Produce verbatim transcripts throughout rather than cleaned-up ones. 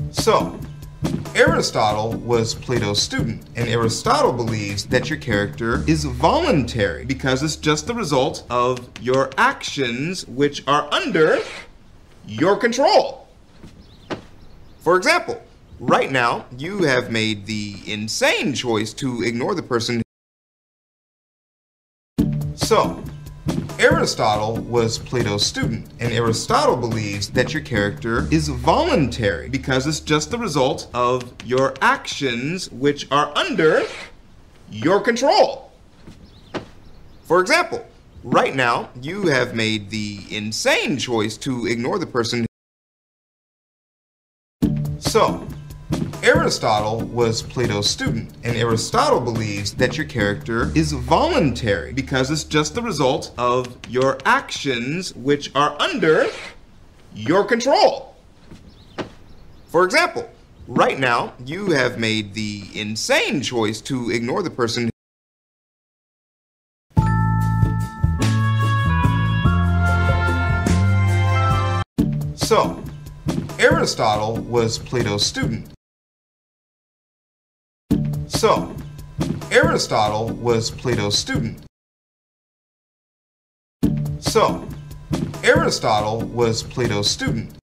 So, Aristotle was Plato's student, and Aristotle believes that your character is voluntary because it's just the result of your actions which are under your control. For example, right now, you have made the insane choice to ignore the person. So, Aristotle was Plato's student, and Aristotle believes that your character is voluntary because it's just the result of your actions which are under your control. For example, right now, you have made the insane choice to ignore the person. So, Aristotle was Plato's student, and Aristotle believes that your character is voluntary because it's just the result of your actions which are under your control. For example, right now, you have made the insane choice to ignore the person. So, Aristotle was Plato's student. So, Aristotle was Plato's student. So, Aristotle was Plato's student.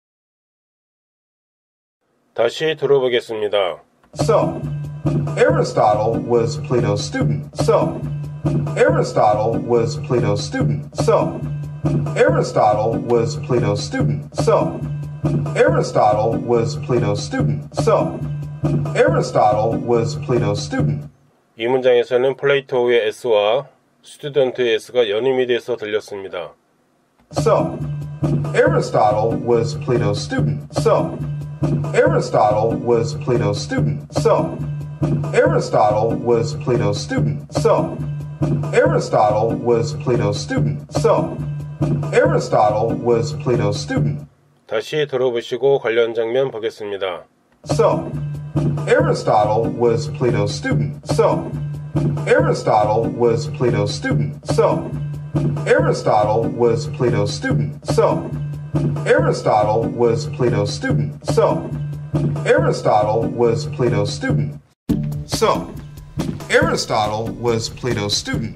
다시 들어보겠습니다. So, Aristotle was Plato's student. So, Aristotle was Plato's student. So, Aristotle was Plato's student. So, Aristotle was Plato's student. So, Aristotle was Plato's student. 이 문장에서는 플레이토의 S와 스튜던트의 S가 연임이 돼서 들렸습니다. So, Aristotle was Plato's student. So, Aristotle was Plato's student. So, Aristotle was Plato's student. So, Aristotle was Plato's student. So, Aristotle was Plato's student. 다시 들어보시고 관련 장면 보겠습니다. So, Aristotle was Plato's student. So, Aristotle was Plato's student. So, Aristotle was Plato's student. So, Aristotle was Plato's student. So, Aristotle was Plato's student. So, Aristotle was Plato's student.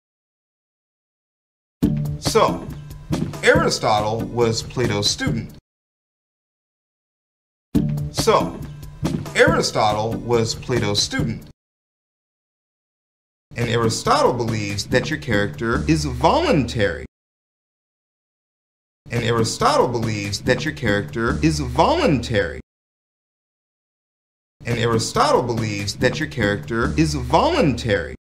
So, Aristotle was Plato's student. So, Aristotle was Plato's student. And Aristotle believes that your character is voluntary. And Aristotle believes that your character is voluntary. And Aristotle believes that your character is voluntary.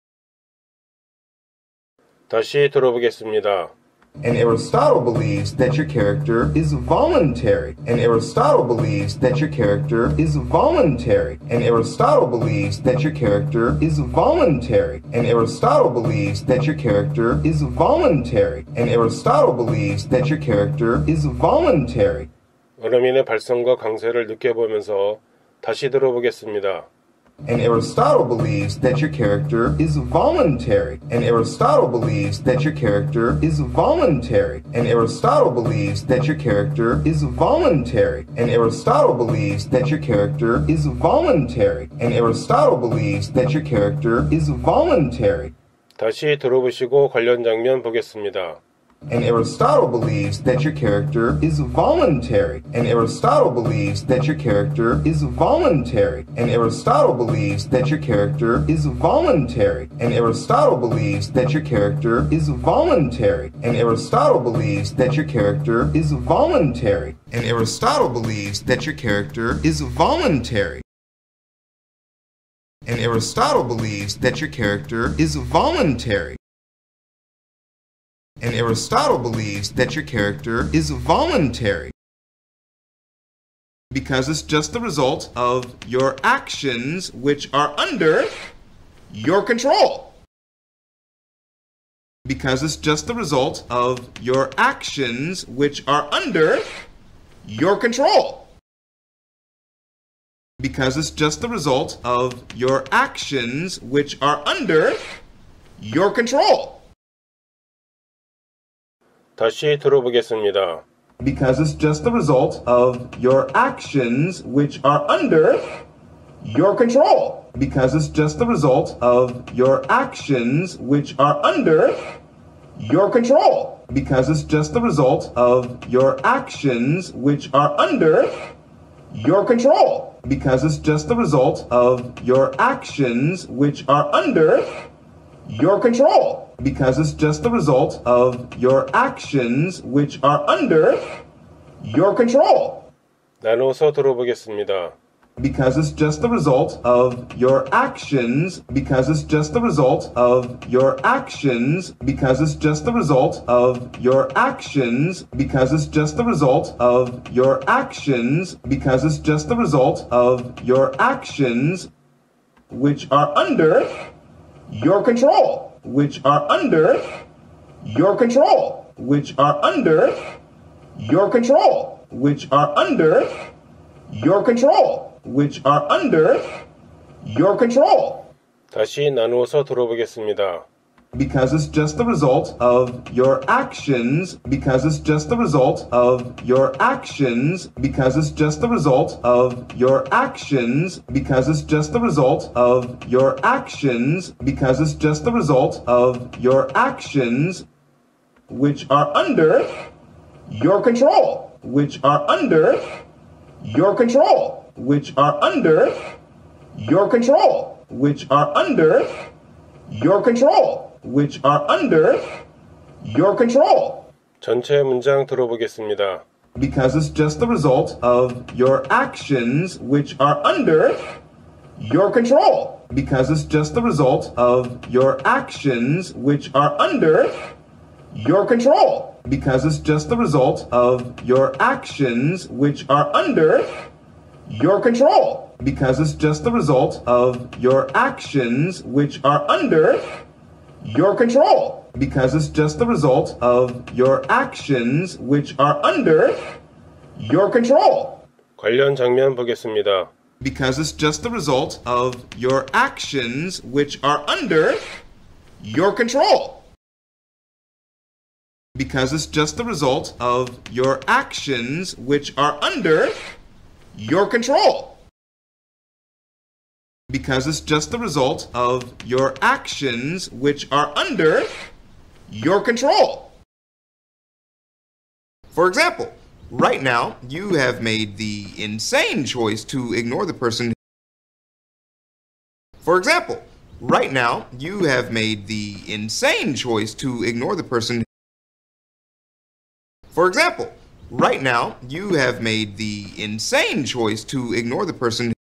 다시 들어보겠습니다. And Aristotle believes that your character is voluntary. And Aristotle believes that your character is voluntary. And Aristotle believes that your character is voluntary. And Aristotle believes that your character is voluntary. And Aristotle believes that your character is voluntary. 원어민의 발성과 강세를 느껴보면서 다시 들어보겠습니다. And Aristotle believes that your character is voluntary. And Aristotle believes that your character is voluntary. And Aristotle believes that your character is voluntary. And Aristotle believes that your character is voluntary. And Aristotle believes that your character is voluntary. 다시 들어보시고 관련 장면 보겠습니다. And Aristotle believes that your character is voluntary. And Aristotle believes that your character is voluntary. And Aristotle believes that your character is voluntary. And Aristotle believes that your character is voluntary. And Aristotle believes that your character is voluntary. And Aristotle believes that your character is voluntary. And Aristotle believes that your character is voluntary. And Aristotle believes that your character is voluntary because it's just the result of your actions which are under your control. Because it's just the result of your actions which are under your control. Because it's just the result of your actions which are under your control. 다시 들어보겠습니다. Because it's just the result of your actions which are under your control. Because it's just the result of your actions which are under your control. Because it's just the result of your actions which are under your control. Because it's just the result of your actions which are under your control. Because it's just the result of your actions which are under your control. 나누어서 들어보겠습니다. Because it's just the result of your actions. Because it's just the result of your actions. Because it's just the result of your actions. Because it's just the result of your actions. Because it's just the result of your actions which are under your control. Which are under your control. Which are under your control. Which are under your control. Which are under your control. 다시 나누어서 들어보겠습니다. Because it's just the result of your actions. Because it's just the result of your actions. Because it's just the result of your actions. Because it's just the result of your actions. Because it's just the result of your actions which are under your control. Which are under your control. Which are under your control. Which are under your control. Which are under your control. 전체 문장 들어보겠습니다. Because it's just the result of your actions which are under your control. Because it's just the result of your actions which are under your control. Because it's just the result of your actions which are under your control. Because it's just the result of your actions which are under your control. Because it's just the result of your actions which are under your control. 관련 장면 보겠습니다. Because it's just the result of your actions which are under your control. Because it's just the result of your actions which are under your control. Because it's just the result of your actions which are under your control. For example, right now you have made the insane choice to ignore the person. For example, right now you have made the insane choice to ignore the person. For example, right now you have made the insane choice to ignore the person.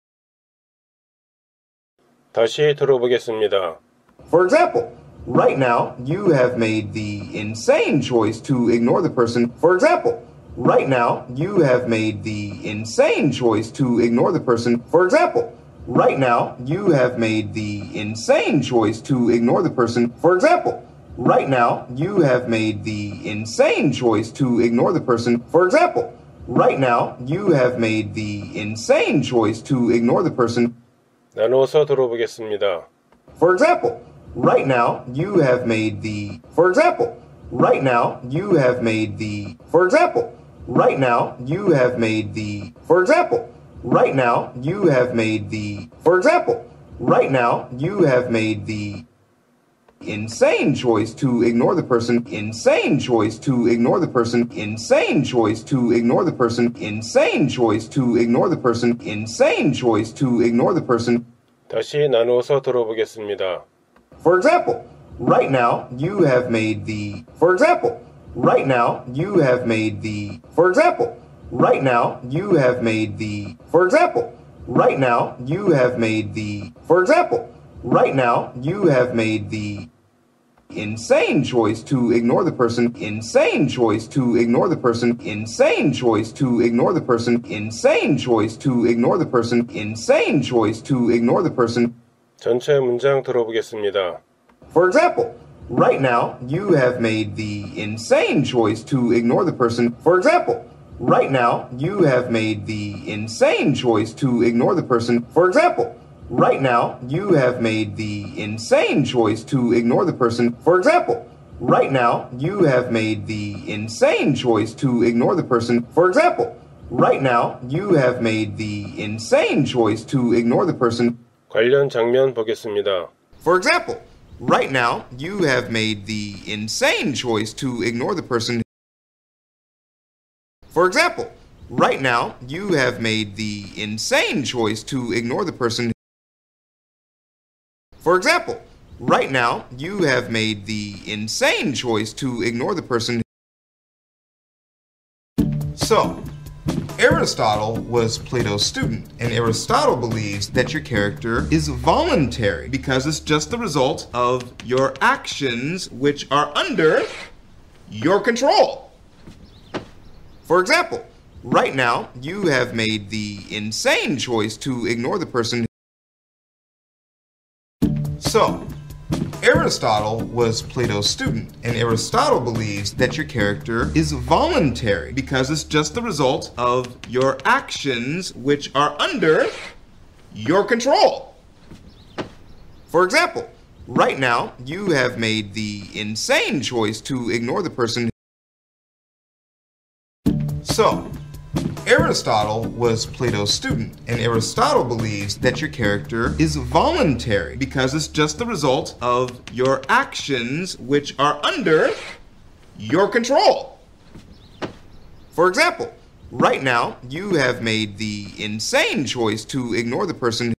다시 들어보겠습니다. For example, right now you have made the insane choice to ignore the person. For example, right now you have made the insane choice to ignore the person. For example, right now you have made the insane choice to ignore the person. For example, right now you have made the insane choice to ignore the person. For example, right now you have made the insane choice to ignore the person. 나누어서 들어보겠습니다. For example, right now you have made the. For example, right now you have made the. For example, right now you have made the. For example, right now you have made the. For example, right now you have made the insane choice to ignore the person. Insane choice to ignore the person. Insane choice to ignore the person. Insane choice to ignore the person. Insane choice to ignore the person. 다시 나누어서 들어보겠습니다. For example, right now you have made the. For example, right now you have made the. For example, right now you have made the. For example, right now you have made the. For example, right now you have made the insane choice to ignore the person. Insane choice to ignore the person. Insane choice to ignore the person. Insane choice to ignore the person. Insane choice to ignore the person. 전체 문장 들어보겠습니다. For example, right now you have made the insane choice to ignore the person. For example, right now you have made the insane choice to ignore the person. For example, right now you have made the insane choice to ignore the person. For example, right now you have made the insane choice to ignore the person. For example, right now you have made the insane choice to ignore the person. 관련 장면 보겠습니다. For example, right now you have made the insane choice to ignore the person. For example, right now you have made the insane choice to ignore the person. For example, right now you have made the insane choice to ignore the person. So, Aristotle was Plato's student, and Aristotle believes that your character is voluntary because it's just the result of your actions which are under your control. For example, right now you have made the insane choice to ignore the person. So, Aristotle was Plato's student, and Aristotle believes that your character is voluntary because it's just the result of your actions which are under your control. For example, right now you have made the insane choice to ignore the person. So, Aristotle was Plato's student, and Aristotle believes that your character is voluntary because it's just the result of your actions which are under your control. For example, right now you have made the insane choice to ignore the person.